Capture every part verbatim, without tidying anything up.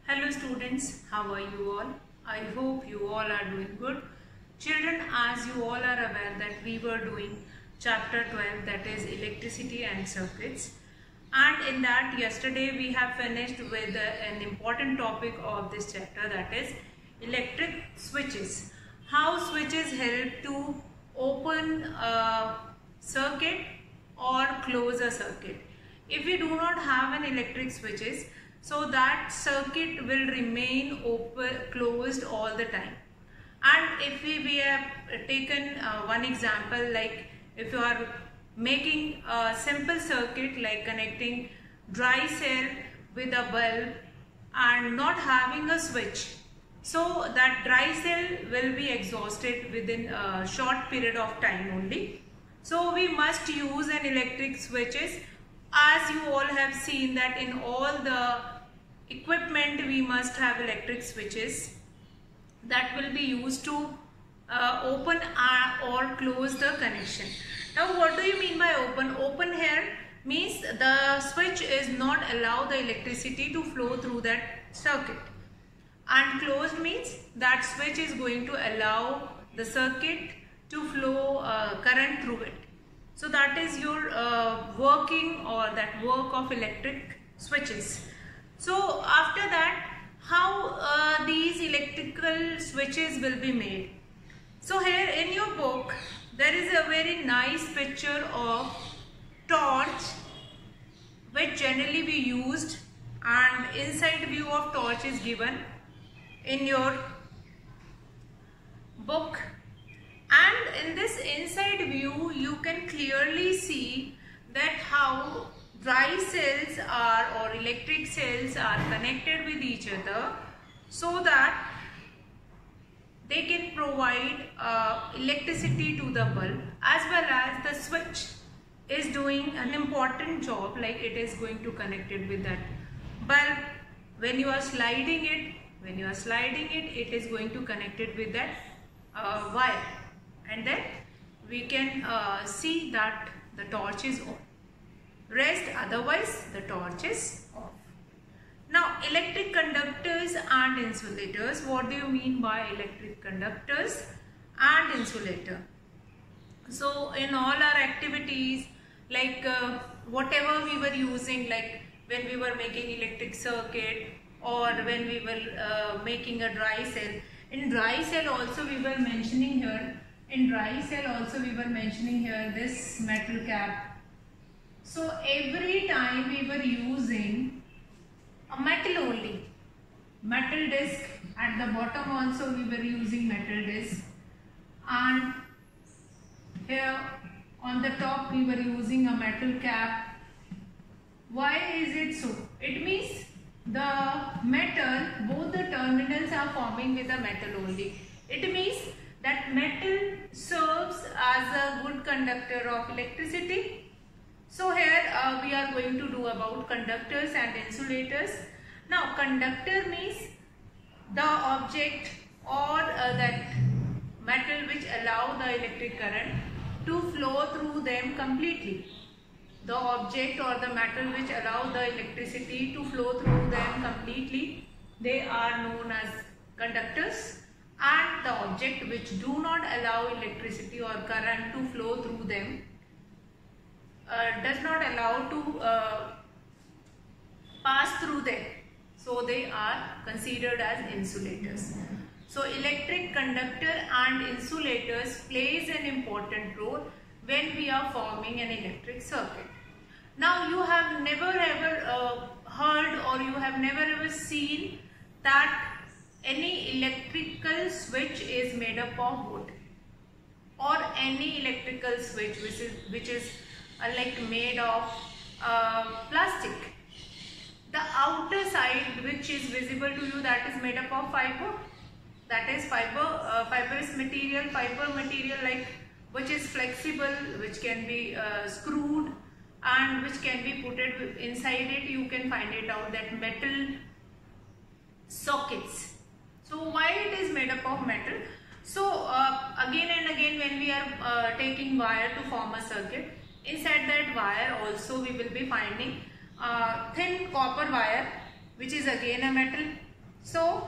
Hello students, how are you all? I hope you all are doing good. Children, as you all are aware that we were doing chapter twelve, that is electricity and circuits, and in that yesterday we have finished with uh, an important topic of this chapter, that is electric switches. How switches help to open a circuit or close a circuit. If we do not have an electric switches, so that circuit will remain open closed all the time. And if we, we have taken uh, one example, like if you are making a simple circuit like connecting dry cell with a bulb and not having a switch, so that dry cell will be exhausted within a short period of time only. So we must use an electric switches. As you all have seen that in all the equipment we must have electric switches that will be used to uh, open or close the connection. Now what do you mean by open? Open here means the switch is not allow the electricity to flow through that circuit, and closed means that switch is going to allow the circuit to flow uh, current through it. So that is your uh, working or that work of electric switches. So after that, how uh, these electrical switches will be made. So here in your book, there is a very nice picture of torch which generally be used, and inside view of torch is given in your book. And in this inside view, you can clearly see that how dry cells are or electric cells are connected with each other so that they can provide uh, electricity to the bulb, as well as the switch is doing an important job, like it is going to connect it with that bulb. When you are sliding it, when you are sliding it, it is going to connect it with that uh, wire. And then we can uh, see that the torch is on. Rest otherwise the torch is off. Now electric conductors and insulators. What do you mean by electric conductors and insulator? So in all our activities, like uh, whatever we were using, like when we were making electric circuit or when we were uh, making a dry cell. In dry cell also we were mentioning here In dry cell also we were mentioning here this metal cap. So every time we were using a metal only, metal disc. At the bottom also we were using metal disc, and here on the top we were using a metal cap. Why is it so? It means the metal, both the terminals are forming with a metal only. It means that metal serves as a good conductor of electricity. So here uh, we are going to do about conductors and insulators. Now conductor means the object or uh, that metal which allow the electric current to flow through them completely. The object or the metal which allow the electricity to flow through them completely, they are known as conductors. And the object which do not allow electricity or current to flow through them, uh, does not allow to uh, pass through them, so they are considered as insulators. So electric conductor and insulators plays an important role when we are forming an electric circuit. Now you have never ever uh, heard or you have never ever seen that any electrical switch is made up of wood, or any electrical switch which is which is uh, like made of uh, plastic. The outer side which is visible to you, that is made up of fiber, that is fiber uh, fibrous material, fiber material like which is flexible, which can be uh, screwed and which can be put it inside it. You can find it out that metal sockets. So why it is made up of metal? So uh, again and again when we are uh, taking wire to form a circuit, inside that wire also we will be finding uh, thin copper wire, which is again a metal, So,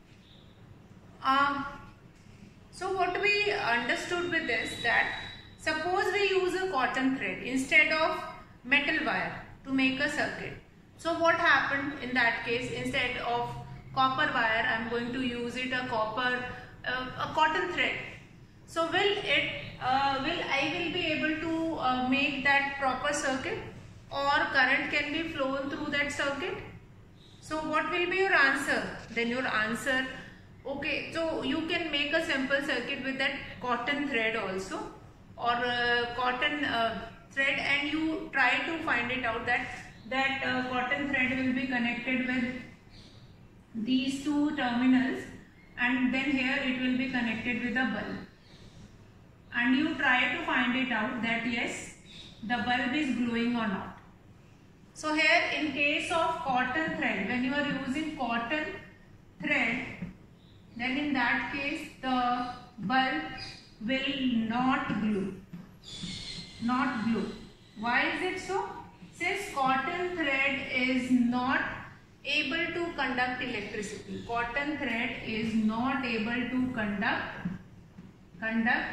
um, so what we understood with this, that suppose we use a cotton thread instead of metal wire to make a circuit. So what happened in that case? Instead of copper wire, I am going to use it a copper, uh, a cotton thread. So will it, uh, will I will be able to uh, make that proper circuit, or current can be flown through that circuit? So what will be your answer? Then your answer, okay, so you can make a simple circuit with that cotton thread also, or uh, cotton uh, thread, and you try to find it out that that uh, cotton thread will be connected with these two terminals, and then here it will be connected with a bulb, and you try to find it out that yes, the bulb is glowing or not. So here in case of cotton thread, when you are using cotton thread, then in that case the bulb will not glow, not glow. Why is it so? Since cotton thread is not able to conduct electricity, cotton thread is not able to conduct, conduct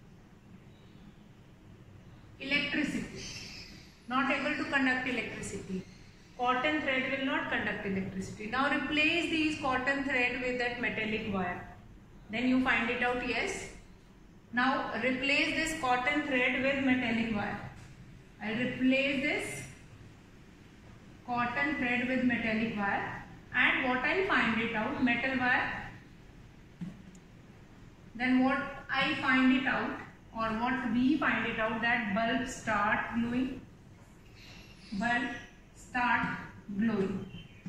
electricity, not able to conduct electricity. Cotton thread will not conduct electricity. Now replace these cotton thread with that metallic wire. Then you find it out, yes. Now replace this cotton thread with metallic wire. I will replace this cotton thread with metallic wire, and what I find it out, metal wire. Then what I find it out, or what we find it out, that bulb start glowing, bulb start glowing.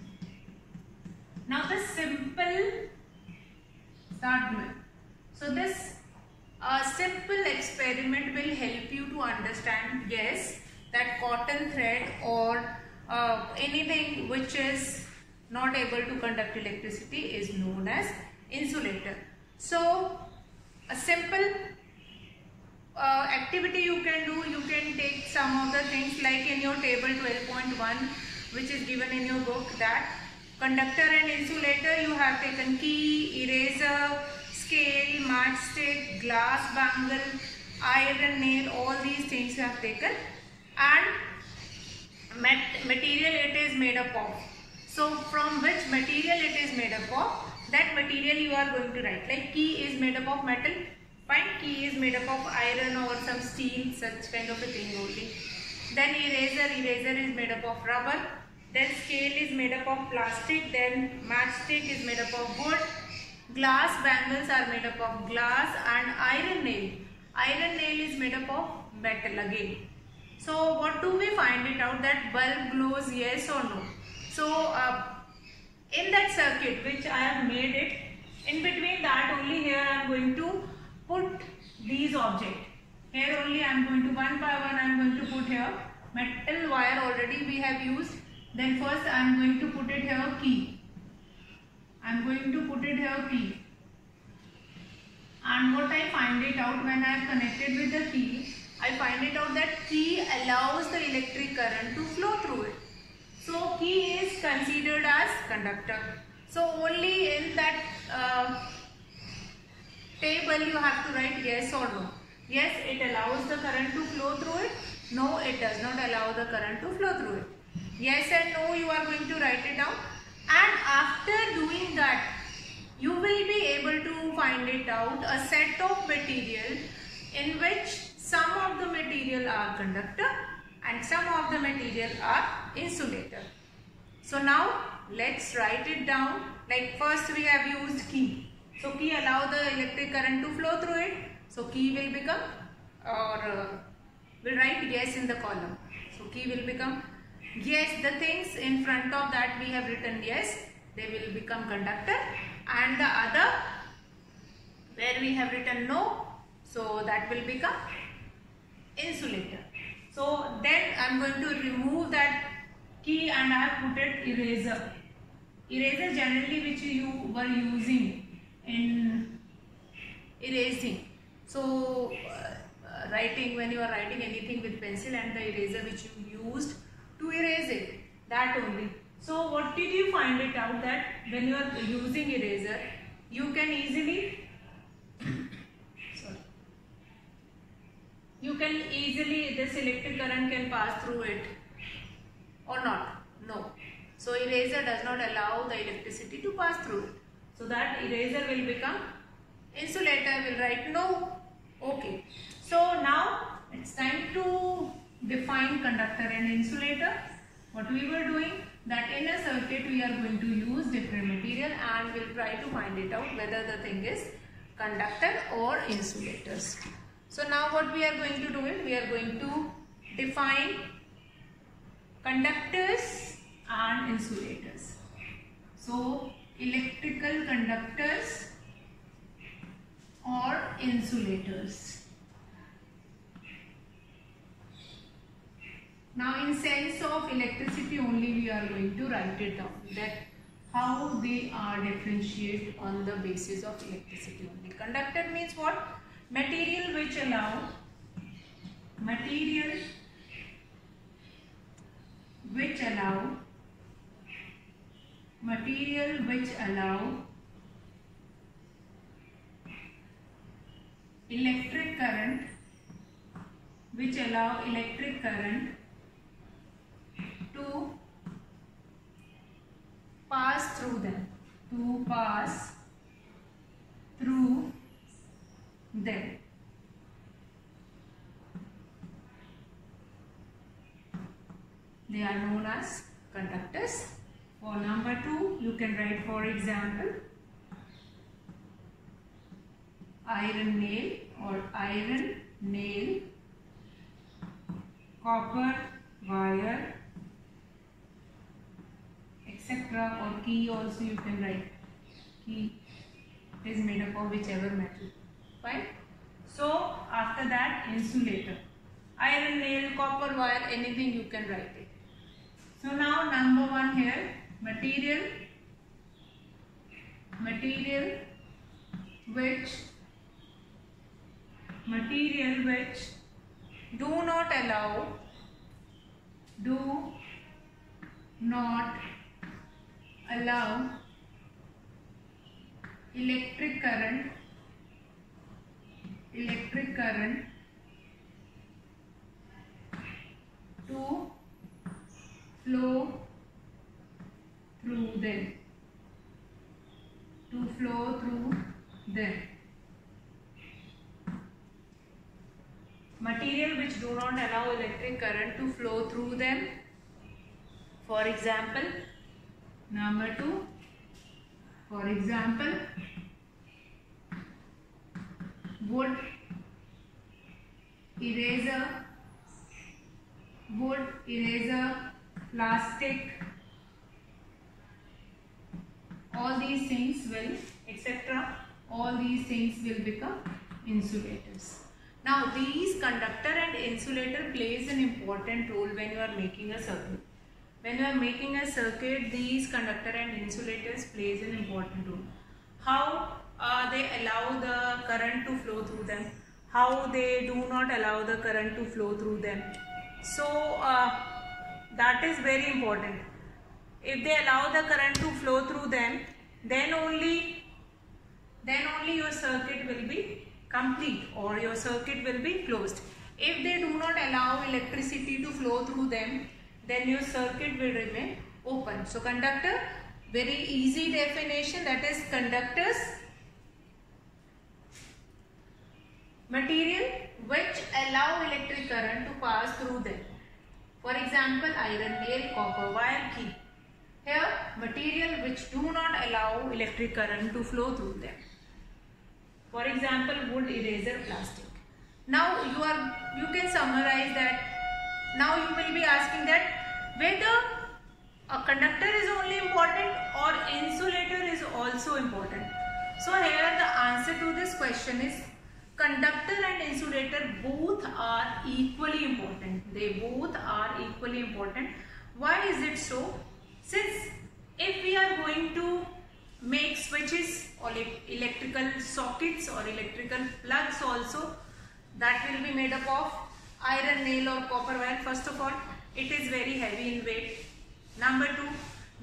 Now the simple start glowing. So this uh, simple experiment will help you to understand, yes, that cotton thread or uh, anything which is not able to conduct electricity is known as insulator. So a simple uh, activity you can do, you can take some of the things like in your table twelve point one, which is given in your book, that conductor and insulator you have taken key, eraser, scale, matchstick, glass bangle, iron nail, all these things you have taken, and mat material it is made up of. So from which material it is made up of, that material you are going to write. Like key is made up of metal, fine, key is made up of iron or some steel, such kind of a thing only. Then eraser, eraser is made up of rubber. Then scale is made up of plastic. Then matchstick is made up of wood. Glass bangles are made up of glass, and iron nail. Iron nail is made up of metal again. So what do we find it out, that bulb glows, yes or no? So uh, in that circuit which I have made it, in between that only here I am going to put these objects. Here only I am going to one by one I am going to put here metal wire, already we have used. Then first I am going to put it here key. I am going to put it here key. And what I find it out, when I have connected with the key, I find it out that key allows the electric current to flow through it. So key is considered as conductor. So only in that uh, table you have to write yes or no. Yes, it allows the current to flow through it. No, it does not allow the current to flow through it. Yes and no you are going to write it down. And after doing that, you will be able to find it out a set of material in which some of the material are conductor and some of the material are insulator. So now let's write it down. Like first we have used key. So key allow the electric current to flow through it. So key will become, or uh, we'll write yes in the column. So key will become yes. The things in front of that we have written yes, they will become conductor, and the other where we have written no, so that will become insulator. So then I am going to remove that key and I have put it eraser. Eraser generally which you were using in erasing. So uh, writing, when you are writing anything with pencil, and the eraser which you used to erase it, that only. So what did you find it out that when you are using eraser, you can easily sorry, you can easily, this electric current can pass through it or not? No. So eraser does not allow the electricity to pass through it. So that eraser will become insulator, will write no. Okay. So now it's time to define conductor and insulator. What we were doing, that in a circuit we are going to use different material and we'll try to find it out whether the thing is conductor or insulators. So now what we are going to do is, we are going to define conductors and insulators. So electrical conductors or insulators. Now in sense of electricity only we are going to write it down, that how they are differentiated on the basis of electricity only. Conductor means what? Material which allow, material which allow, material which allow electric current, which allow electric current to pass through them, to pass through them. They are known as conductors. For number two, you can write, for example, iron nail or iron nail, copper wire, et cetera. Or key also you can write. Key, it is made up of whichever metal. Fine. So after that, insulator. Iron nail, copper wire, anything you can write it. So now number one here, material, material which, material which do not allow, do not allow electric current, electric current to flow through them, to flow through them. Material which do not allow electric current to flow through them. For example, number two, for example, wood, eraser, wood, eraser, plastic, all these things will, et cetera. All these things will become insulators. Now these conductor and insulator plays an important role when you are making a circuit. When you are making a circuit, these conductor and insulators plays an important role. How uh, they allow the current to flow through them, how they do not allow the current to flow through them. So uh, that is very important. If they allow the current to flow through them, then only then only your circuit will be complete or your circuit will be closed. If they do not allow electricity to flow through them, then your circuit will remain open. So conductor, very easy definition, that is conductors, material which allow electric current to pass through them. For example, iron nail, copper wire, key. Here, material which do not allow electric current to flow through them. For example, wood, eraser, plastic. Now you are you can summarize that. Now you will be asking that whether a conductor is only important or insulator is also important. So here the answer to this question is conductor and insulator both are equally important. They both are equally important. Why is it so? Since if we are going to make switches or electrical sockets or electrical plugs also, that will be made up of iron nail or copper wire. First of all, it is very heavy in weight. Number two,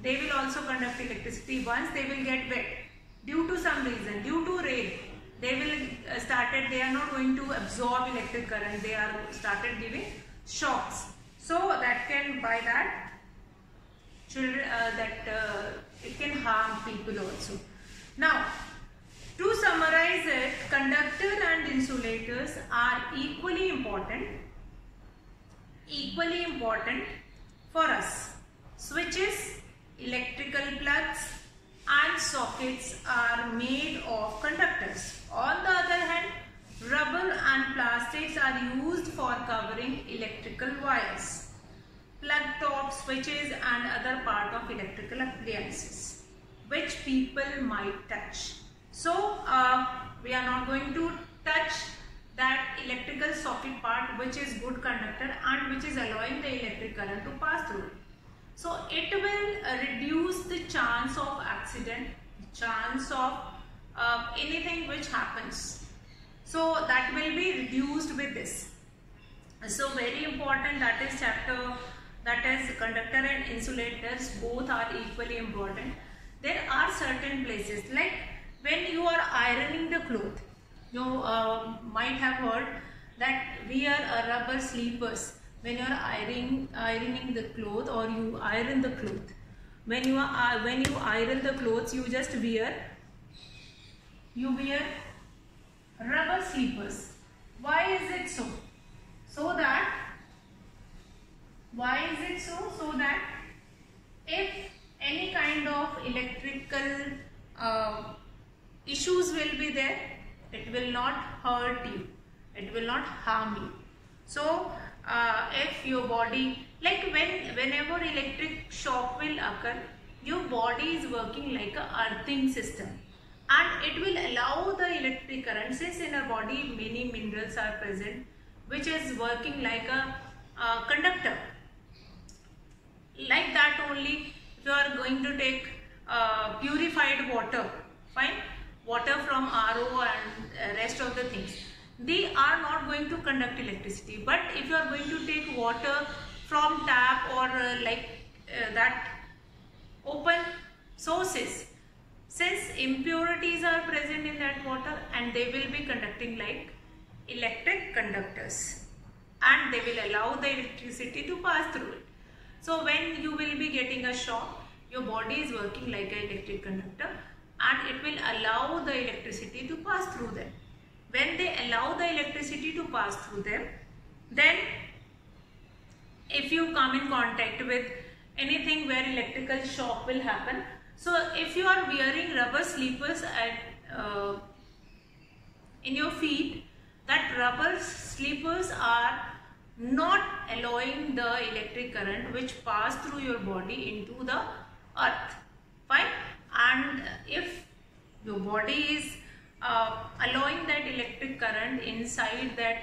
they will also conduct electricity. Once they will get wet due to some reason, due to rain, they will uh, started, they are not going to absorb electric current, they are started giving shocks. So that can, by that, children, uh, that uh, it can harm people also. Now, to summarize it, conductor and insulators are equally important, equally important for us. Switches, electrical plugs and sockets are made of conductors. On the other hand, rubber and plastics are used for covering electrical wires, plug tops, switches and other part of electrical appliances which people might touch. So uh, we are not going to touch that electrical socket part which is good conductor and which is allowing the electric current to pass through it. So it will uh, reduce the chance of accident, chance of uh, anything which happens. So that will be reduced with this. So very important, that is chapter, that is conductor and insulators, both are equally important. There are certain places like when you are ironing the cloth, you uh, might have heard that wear a rubber sleepers when you are ironing ironing the cloth, or you iron the cloth. When you are uh, when you iron the clothes, you just wear you wear rubber sleepers. Why is it so? So that why is it so? So that if any kind of electrical uh, issues will be there, it will not hurt you, it will not harm you. So uh, if your body, like when whenever electric shock will occur, your body is working like a earthing system, and it will allow the electric current, since in our body many minerals are present, which is working like a uh, conductor. Like that only, if you are going to take uh, purified water, fine, water from R O and rest of the things, they are not going to conduct electricity. But if you are going to take water from tap or uh, like uh, that open sources, since impurities are present in that water, and they will be conducting like electric conductors, and they will allow the electricity to pass through it. So when you will be getting a shock, your body is working like an electric conductor, and it will allow the electricity to pass through them. When they allow the electricity to pass through them, then if you come in contact with anything where electrical shock will happen, so if you are wearing rubber sleepers at, uh, in your feet, that rubber sleepers are not allowing the electric current which pass through your body into the earth, fine. And if your body is uh, allowing that electric current inside that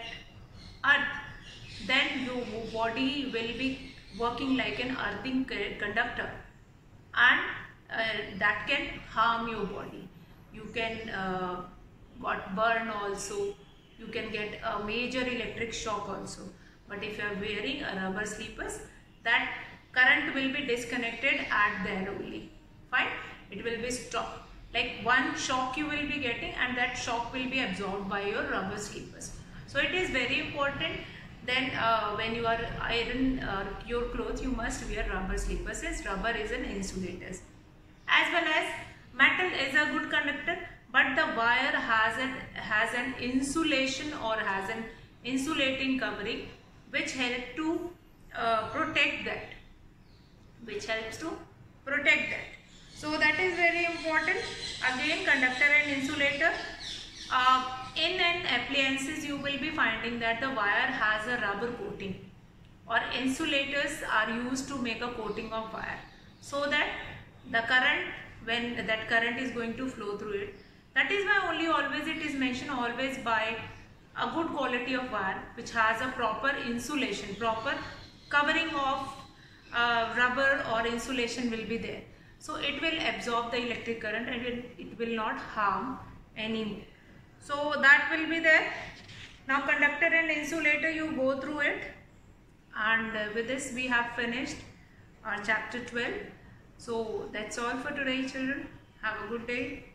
earth, then your body will be working like an earthing conductor, and uh, that can harm your body. You can uh, got burn also, you can get a major electric shock also. But if you are wearing a rubber sleepers, that current will be disconnected at there only, fine. It will be stopped. Like one shock you will be getting, and that shock will be absorbed by your rubber sleepers. So it is very important. Then uh, when you are iron uh, your clothes, you must wear rubber sleepers, since rubber is an insulator. As well as metal is a good conductor, but the wire has an has an insulation or has an insulating covering which help to uh, protect that, which helps to protect that. So that is very important. Again, conductor and insulator. Uh, in an appliances, you will be finding that the wire has a rubber coating, or insulators are used to make a coating of wire, so that the current, when that current is going to flow through it. That is why only always it is mentioned, always buy a good quality of wire which has a proper insulation, proper covering of uh, rubber or insulation will be there. So it will absorb the electric current, and it, it will not harm anymore. So that will be there. Now conductor and insulator, you go through it, and uh, with this we have finished our chapter twelve. So that's all for today, children. Have a good day.